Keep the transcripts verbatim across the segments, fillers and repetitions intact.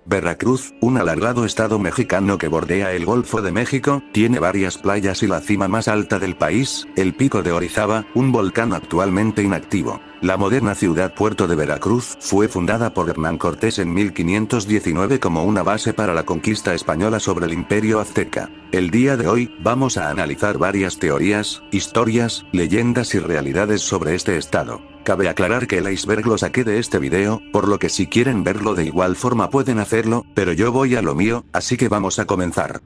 Veracruz, un alargado estado mexicano que bordea el Golfo de México, tiene varias playas y la cima más alta del país, el Pico de Orizaba, un volcán actualmente inactivo. La moderna ciudad puerto de Veracruz fue fundada por Hernán Cortés en mil quinientos diecinueve como una base para la conquista española sobre el Imperio Azteca. El día de hoy, vamos a analizar varias teorías, historias, leyendas y realidades sobre este estado. Cabe aclarar que el iceberg lo saqué de este video, por lo que si quieren verlo de igual forma pueden hacerlo, pero yo voy a lo mío, así que vamos a comenzar.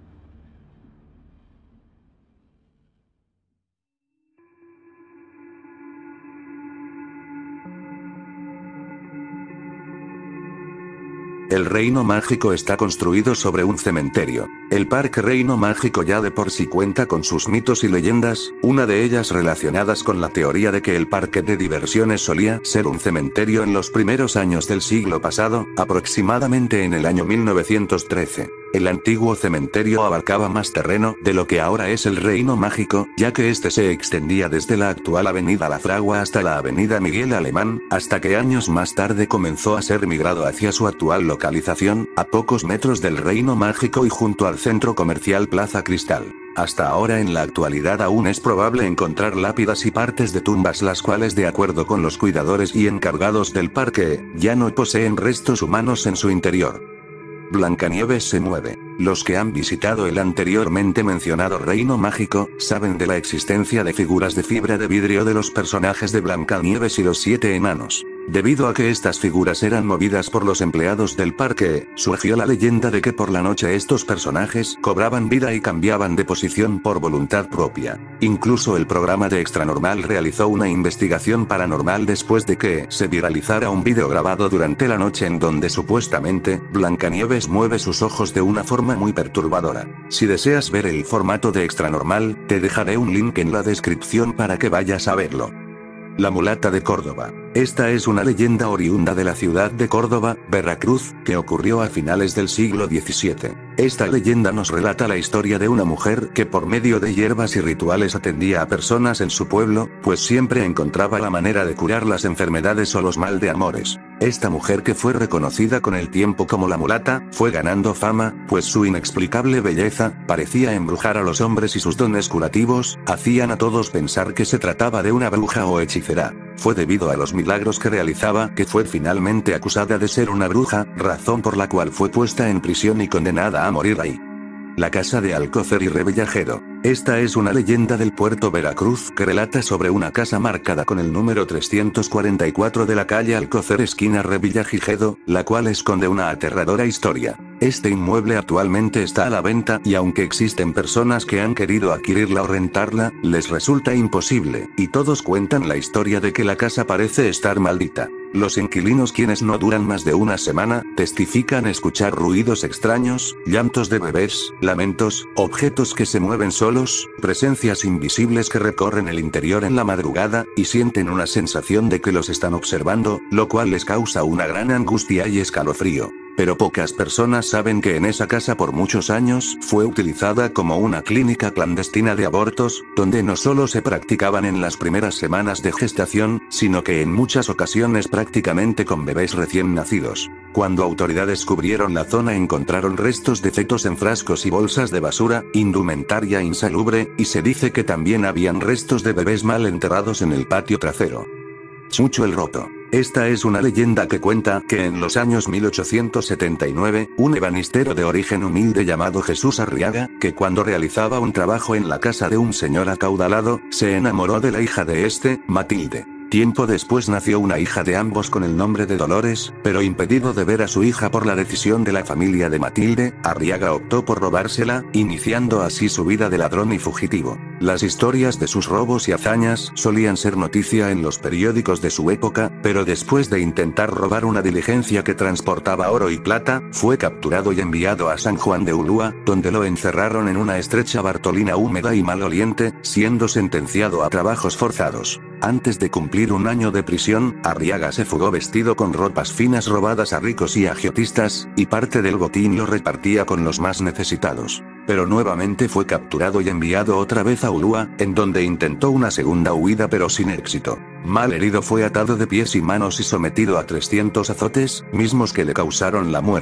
El Reino Mágico está construido sobre un cementerio. El Parque Reino Mágico ya de por sí cuenta con sus mitos y leyendas, una de ellas relacionadas con la teoría de que el parque de diversiones solía ser un cementerio en los primeros años del siglo pasado, aproximadamente en el año mil novecientos trece. El antiguo cementerio abarcaba más terreno de lo que ahora es el Reino Mágico, ya que este se extendía desde la actual Avenida La Fragua hasta la Avenida Miguel Alemán, hasta que años más tarde comenzó a ser migrado hacia su actual localización, a pocos metros del Reino Mágico y junto al centro comercial Plaza Cristal. Hasta ahora en la actualidad aún es probable encontrar lápidas y partes de tumbas las cuales de acuerdo con los cuidadores y encargados del parque, ya no poseen restos humanos en su interior. Blancanieves se mueve. Los que han visitado el anteriormente mencionado Reino Mágico, saben de la existencia de figuras de fibra de vidrio de los personajes de Blancanieves y los siete enanos. Debido a que estas figuras eran movidas por los empleados del parque, surgió la leyenda de que por la noche estos personajes cobraban vida y cambiaban de posición por voluntad propia. Incluso el programa de Extranormal realizó una investigación paranormal después de que se viralizara un vídeo grabado durante la noche en donde supuestamente, Blancanieves mueve sus ojos de una forma muy perturbadora. Si deseas ver el formato de Extranormal, te dejaré un link en la descripción para que vayas a verlo. La mulata de Córdoba. Esta es una leyenda oriunda de la ciudad de Córdoba, Veracruz, que ocurrió a finales del siglo diecisiete. Esta leyenda nos relata la historia de una mujer que por medio de hierbas y rituales atendía a personas en su pueblo, pues siempre encontraba la manera de curar las enfermedades o los mal de amores. Esta mujer, que fue reconocida con el tiempo como la mulata, fue ganando fama, pues su inexplicable belleza parecía embrujar a los hombres y sus dones curativos hacían a todos pensar que se trataba de una bruja o hechicera. Fue debido a los milagros que realizaba que fue finalmente acusada de ser una bruja, razón por la cual fue puesta en prisión y condenada a morir ahí. La casa de Alcócer y Revillagigedo. Esta es una leyenda del puerto Veracruz que relata sobre una casa marcada con el número trescientos cuarenta y cuatro de la calle Alcócer esquina Revillagigedo, la cual esconde una aterradora historia. Este inmueble actualmente está a la venta y aunque existen personas que han querido adquirirla o rentarla, les resulta imposible, y todos cuentan la historia de que la casa parece estar maldita. Los inquilinos, quienes no duran más de una semana, testifican escuchar ruidos extraños, llantos de bebés, lamentos, objetos que se mueven solos, presencias invisibles que recorren el interior en la madrugada, y sienten una sensación de que los están observando, lo cual les causa una gran angustia y escalofrío. Pero pocas personas saben que en esa casa por muchos años fue utilizada como una clínica clandestina de abortos, donde no solo se practicaban en las primeras semanas de gestación, sino que en muchas ocasiones prácticamente con bebés recién nacidos. Cuando autoridades cubrieron la zona encontraron restos de fetos en frascos y bolsas de basura, indumentaria insalubre, y se dice que también habían restos de bebés mal enterrados en el patio trasero. Chucho el Roto. Esta es una leyenda que cuenta que en los años mil ochocientos setenta y nueve, un ebanistero de origen humilde llamado Jesús Arriaga, que cuando realizaba un trabajo en la casa de un señor acaudalado, se enamoró de la hija de este, Matilde. Tiempo después nació una hija de ambos con el nombre de Dolores, pero impedido de ver a su hija por la decisión de la familia de Matilde, Arriaga optó por robársela, iniciando así su vida de ladrón y fugitivo. Las historias de sus robos y hazañas solían ser noticia en los periódicos de su época, pero después de intentar robar una diligencia que transportaba oro y plata, fue capturado y enviado a San Juan de Ulúa, donde lo encerraron en una estrecha bartolina húmeda y maloliente, siendo sentenciado a trabajos forzados. Antes de cumplir un año de prisión, Arriaga se fugó vestido con ropas finas robadas a ricos y agiotistas, y parte del botín lo repartía con los más necesitados. Pero nuevamente fue capturado y enviado otra vez a Ulúa, en donde intentó una segunda huida pero sin éxito. Mal herido fue atado de pies y manos y sometido a trescientos azotes, mismos que le causaron la muerte.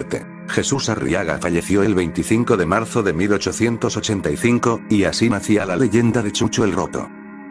Jesús Arriaga falleció el veinticinco de marzo de mil ochocientos ochenta y cinco, y así nacía la leyenda de Chucho el Roto.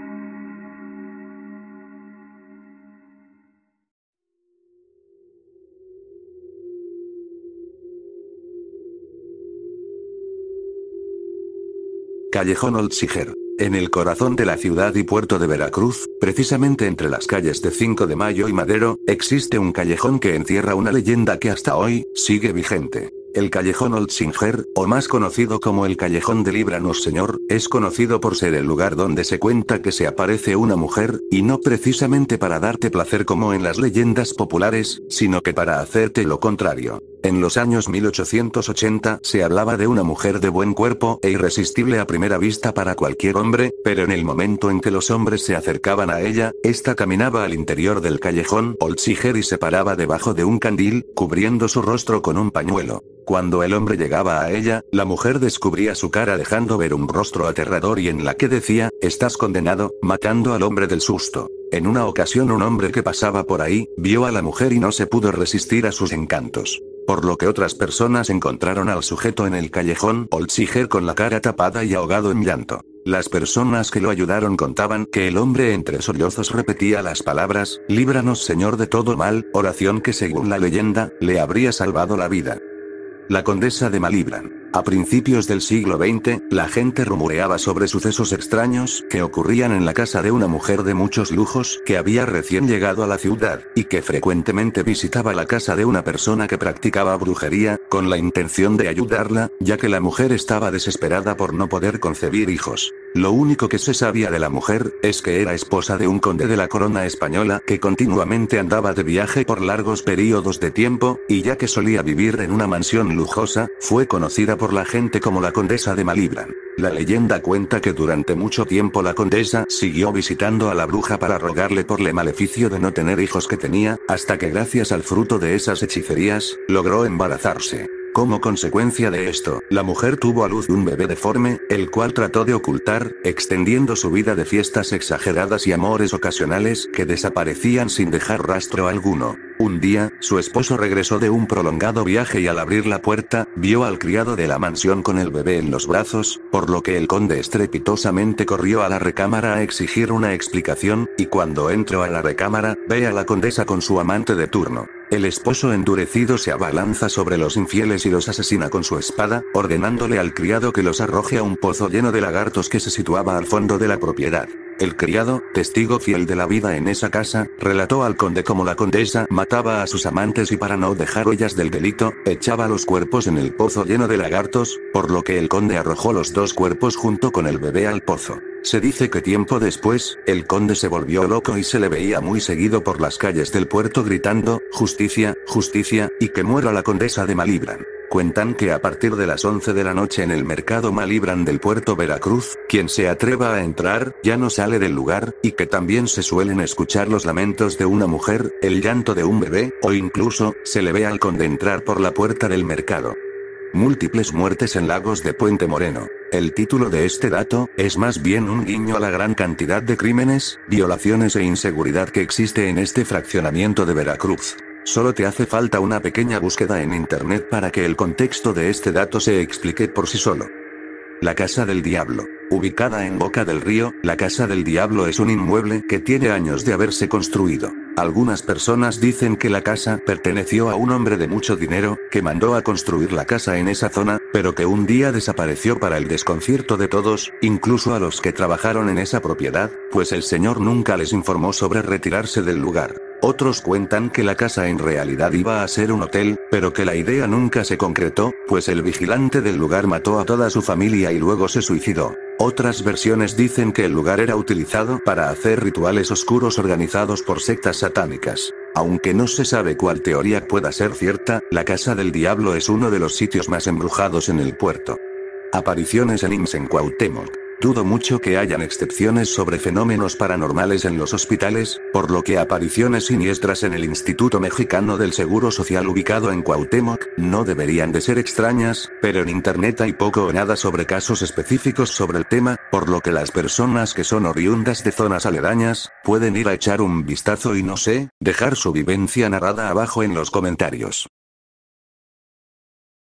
Callejón Oltsiger. En el corazón de la ciudad y puerto de Veracruz, precisamente entre las calles de cinco de mayo y Madero, existe un callejón que encierra una leyenda que hasta hoy sigue vigente. El Callejón Oltsiger, o más conocido como el Callejón de Líbranos Señor, es conocido por ser el lugar donde se cuenta que se aparece una mujer, y no precisamente para darte placer como en las leyendas populares, sino que para hacerte lo contrario. En los años mil ochocientos ochenta se hablaba de una mujer de buen cuerpo e irresistible a primera vista para cualquier hombre, pero en el momento en que los hombres se acercaban a ella, esta caminaba al interior del Callejón Oltsiger y se paraba debajo de un candil, cubriendo su rostro con un pañuelo. Cuando el hombre llegaba a ella, la mujer descubría su cara dejando ver un rostro aterrador y en la que decía, "Estás condenado", matando al hombre del susto. En una ocasión un hombre que pasaba por ahí, vio a la mujer y no se pudo resistir a sus encantos. Por lo que otras personas encontraron al sujeto en el Callejón Oltsiger con la cara tapada y ahogado en llanto. Las personas que lo ayudaron contaban que el hombre entre sollozos repetía las palabras, "Líbranos Señor de todo mal", oración que según la leyenda, le habría salvado la vida. La condesa de Malibran. A principios del siglo veinte, la gente rumoreaba sobre sucesos extraños que ocurrían en la casa de una mujer de muchos lujos que había recién llegado a la ciudad, y que frecuentemente visitaba la casa de una persona que practicaba brujería, con la intención de ayudarla, ya que la mujer estaba desesperada por no poder concebir hijos. Lo único que se sabía de la mujer, es que era esposa de un conde de la corona española que continuamente andaba de viaje por largos periodos de tiempo, y ya que solía vivir en una mansión lujosa, fue conocida por la gente como la condesa de Malibran. La leyenda cuenta que durante mucho tiempo la condesa siguió visitando a la bruja para rogarle por el maleficio de no tener hijos que tenía, hasta que gracias al fruto de esas hechicerías, logró embarazarse. Como consecuencia de esto, la mujer tuvo a luz un bebé deforme, el cual trató de ocultar, extendiendo su vida de fiestas exageradas y amores ocasionales que desaparecían sin dejar rastro alguno. Un día, su esposo regresó de un prolongado viaje y al abrir la puerta, vio al criado de la mansión con el bebé en los brazos, por lo que el conde estrepitosamente corrió a la recámara a exigir una explicación, y cuando entró a la recámara, ve a la condesa con su amante de turno. El esposo endurecido se abalanza sobre los infieles y los asesina con su espada, ordenándole al criado que los arroje a un pozo lleno de lagartos que se situaba al fondo de la propiedad. El criado, testigo fiel de la vida en esa casa, relató al conde cómo la condesa mataba a sus amantes y para no dejar huellas del delito, echaba los cuerpos en el pozo lleno de lagartos, por lo que el conde arrojó los dos cuerpos junto con el bebé al pozo. Se dice que tiempo después, el conde se volvió loco y se le veía muy seguido por las calles del puerto gritando, "Justicia, justicia", y que muera la condesa de Malibran. Cuentan que a partir de las once de la noche en el mercado Malibran del puerto Veracruz, quien se atreva a entrar, ya no sale del lugar, y que también se suelen escuchar los lamentos de una mujer, el llanto de un bebé, o incluso, se le ve al conde entrar por la puerta del mercado. Múltiples muertes en Lagos de Puente Moreno. El título de este dato, es más bien un guiño a la gran cantidad de crímenes, violaciones e inseguridad que existe en este fraccionamiento de Veracruz. Solo te hace falta una pequeña búsqueda en internet para que el contexto de este dato se explique por sí solo. La Casa del Diablo. Ubicada en Boca del Río, la Casa del Diablo es un inmueble que tiene años de haberse construido. Algunas personas dicen que la casa perteneció a un hombre de mucho dinero, que mandó a construir la casa en esa zona, pero que un día desapareció para el desconcierto de todos, incluso a los que trabajaron en esa propiedad, pues el señor nunca les informó sobre retirarse del lugar. Otros cuentan que la casa en realidad iba a ser un hotel, pero que la idea nunca se concretó, pues el vigilante del lugar mató a toda su familia y luego se suicidó. Otras versiones dicen que el lugar era utilizado para hacer rituales oscuros organizados por sectas satánicas. Aunque no se sabe cuál teoría pueda ser cierta, la Casa del Diablo es uno de los sitios más embrujados en el puerto. Apariciones en I M S S en Cuauhtémoc. Dudo mucho que hayan excepciones sobre fenómenos paranormales en los hospitales, por lo que apariciones siniestras en el Instituto Mexicano del Seguro Social ubicado en Cuauhtémoc, no deberían de ser extrañas, pero en internet hay poco o nada sobre casos específicos sobre el tema, por lo que las personas que son oriundas de zonas aledañas, pueden ir a echar un vistazo y no sé, dejar su vivencia narrada abajo en los comentarios.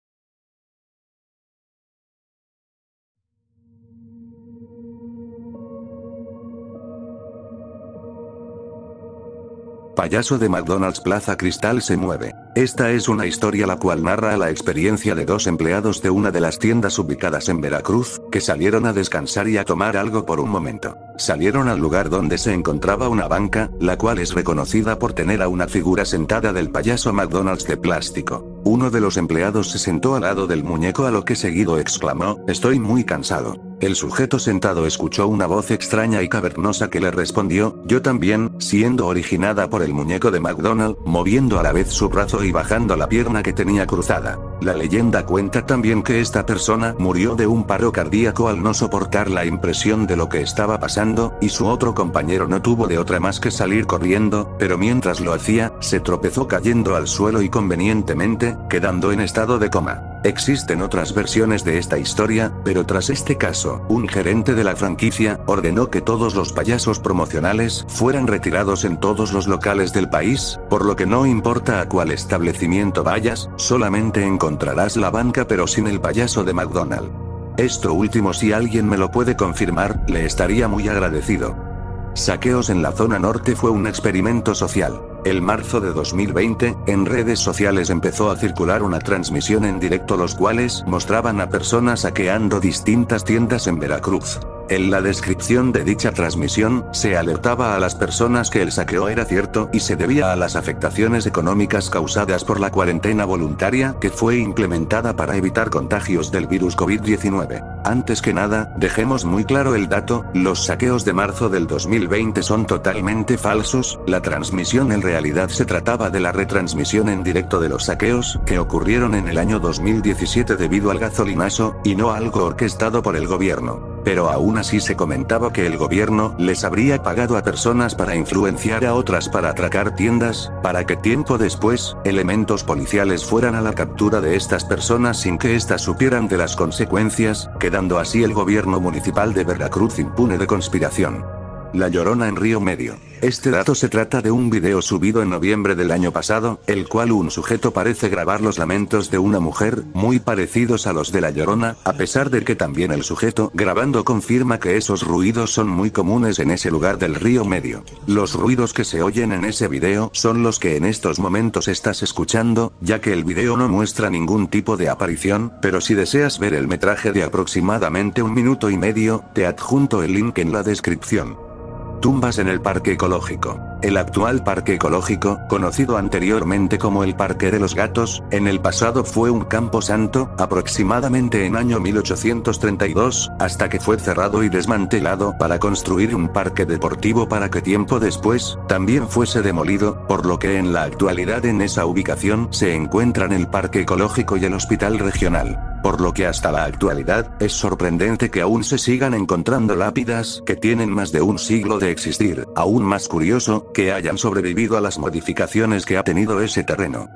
Payaso de McDonald's Plaza Cristal se mueve. Esta es una historia la cual narra la experiencia de dos empleados de una de las tiendas ubicadas en Veracruz, que salieron a descansar y a tomar algo por un momento. Salieron al lugar donde se encontraba una banca, la cual es reconocida por tener a una figura sentada del payaso McDonald's de plástico. Uno de los empleados se sentó al lado del muñeco, a lo que seguido exclamó: "Estoy muy cansado". El sujeto sentado escuchó una voz extraña y cavernosa que le respondió: "Yo también", siendo originada por el muñeco de McDonald, moviendo a la vez su brazo y bajando la pierna que tenía cruzada. La leyenda cuenta también que esta persona murió de un paro cardíaco al no soportar la impresión de lo que estaba pasando, y su otro compañero no tuvo de otra más que salir corriendo, pero mientras lo hacía, se tropezó cayendo al suelo y convenientemente, quedando en estado de coma. Existen otras versiones de esta historia, pero tras este caso, un gerente de la franquicia ordenó que todos los payasos promocionales fueran retirados en todos los locales del país, por lo que no importa a cuál establecimiento vayas, solamente encontrarás la banca pero sin el payaso de McDonald. Esto último, si alguien me lo puede confirmar, le estaría muy agradecido. Saqueos en la zona norte fue un experimento social. El marzo de dos mil veinte, en redes sociales empezó a circular una transmisión en directo, los cuales mostraban a personas saqueando distintas tiendas en Veracruz. En la descripción de dicha transmisión, se alertaba a las personas que el saqueo era cierto y se debía a las afectaciones económicas causadas por la cuarentena voluntaria que fue implementada para evitar contagios del virus COVID diecinueve. Antes que nada, dejemos muy claro el dato: los saqueos de marzo del dos mil veinte son totalmente falsos. La transmisión en realidad se trataba de la retransmisión en directo de los saqueos que ocurrieron en el año dos mil diecisiete debido al gasolinazo, y no algo orquestado por el gobierno. Pero aún así se comentaba que el gobierno les habría pagado a personas para influenciar a otras para atracar tiendas, para que tiempo después, elementos policiales fueran a la captura de estas personas sin que éstas supieran de las consecuencias, quedando así el gobierno municipal de Veracruz impune de conspiración. La Llorona en Río Medio. Este dato se trata de un video subido en noviembre del año pasado, el cual un sujeto parece grabar los lamentos de una mujer, muy parecidos a los de La Llorona, a pesar de que también el sujeto grabando confirma que esos ruidos son muy comunes en ese lugar del Río Medio. Los ruidos que se oyen en ese video son los que en estos momentos estás escuchando, ya que el video no muestra ningún tipo de aparición, pero si deseas ver el metraje de aproximadamente un minuto y medio, te adjunto el link en la descripción. Tumbas en el Parque Ecológico. El actual Parque Ecológico, conocido anteriormente como el Parque de los Gatos, en el pasado fue un campo santo, aproximadamente en año mil ochocientos treinta y dos, hasta que fue cerrado y desmantelado para construir un parque deportivo para que tiempo después, también fuese demolido, por lo que en la actualidad en esa ubicación se encuentran el Parque Ecológico y el Hospital Regional. Por lo que hasta la actualidad, es sorprendente que aún se sigan encontrando lápidas que tienen más de un siglo de existir. Aún más curioso, que hayan sobrevivido a las modificaciones que ha tenido ese terreno.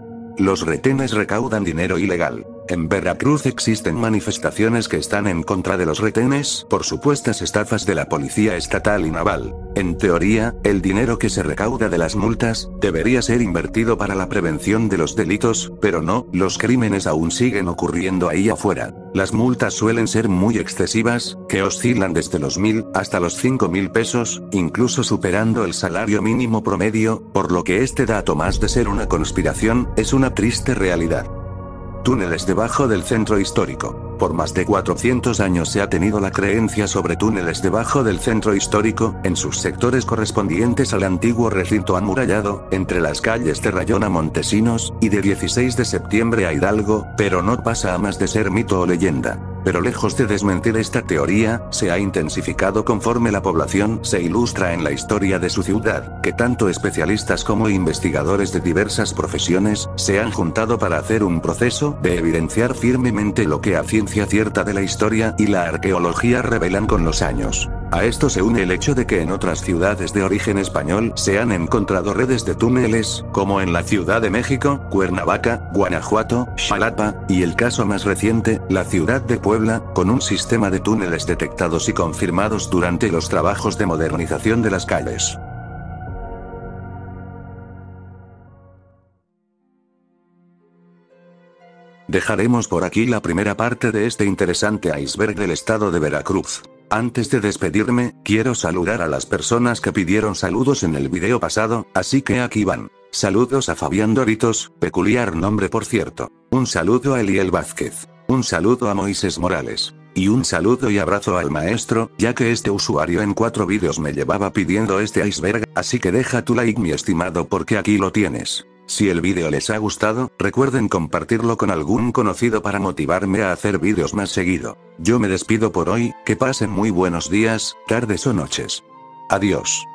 Los retenes recaudan dinero ilegal. En Veracruz existen manifestaciones que están en contra de los retenes por supuestas estafas de la policía estatal y naval. En teoría, el dinero que se recauda de las multas debería ser invertido para la prevención de los delitos, pero no, los crímenes aún siguen ocurriendo ahí afuera. Las multas suelen ser muy excesivas, que oscilan desde los mil hasta los cinco mil pesos, incluso superando el salario mínimo promedio, por lo que este dato, más de ser una conspiración, es una triste realidad. Túneles debajo del centro histórico. Por más de cuatrocientos años se ha tenido la creencia sobre túneles debajo del centro histórico, en sus sectores correspondientes al antiguo recinto amurallado, entre las calles de Rayón a Montesinos, y de dieciséis de septiembre a Hidalgo, pero no pasa a más de ser mito o leyenda. Pero lejos de desmentir esta teoría, se ha intensificado conforme la población se ilustra en la historia de su ciudad, que tanto especialistas como investigadores de diversas profesiones, se han juntado para hacer un proceso de evidenciar firmemente lo que a ciencia cierta de la historia y la arqueología revelan con los años. A esto se une el hecho de que en otras ciudades de origen español se han encontrado redes de túneles, como en la Ciudad de México, Cuernavaca, Guanajuato, Xalapa, y el caso más reciente, la ciudad de Puebla, con un sistema de túneles detectados y confirmados durante los trabajos de modernización de las calles. Dejaremos por aquí la primera parte de este interesante iceberg del estado de Veracruz. Antes de despedirme, quiero saludar a las personas que pidieron saludos en el video pasado, así que aquí van. Saludos a Fabián Doritos, peculiar nombre por cierto. Un saludo a Eliel Vázquez. Un saludo a Moisés Morales. Y un saludo y abrazo al maestro, ya que este usuario en cuatro vídeos me llevaba pidiendo este iceberg, así que deja tu like mi estimado porque aquí lo tienes. Si el vídeo les ha gustado, recuerden compartirlo con algún conocido para motivarme a hacer vídeos más seguido. Yo me despido por hoy, que pasen muy buenos días, tardes o noches. Adiós.